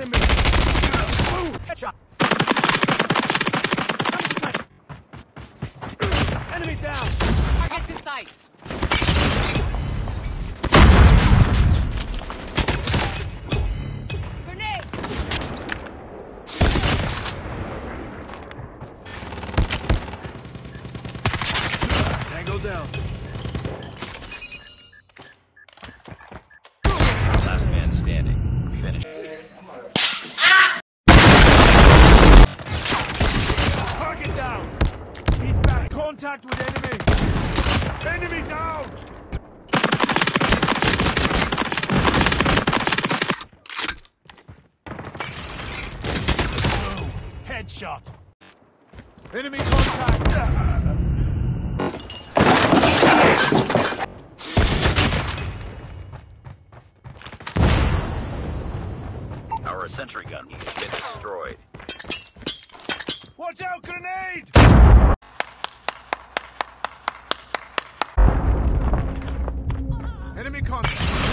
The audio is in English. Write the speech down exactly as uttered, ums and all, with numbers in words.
enemy! Ooh, headshot! Target's in sight! Enemy down! Target's in sight! Grenade! Tango down. Last man standing. Finish. Target down! Keep back. Contact with enemy! Enemy down! Boom. Headshot! Enemy contact! Our sentry gun has been destroyed. Watch out, grenade! Enemy contact!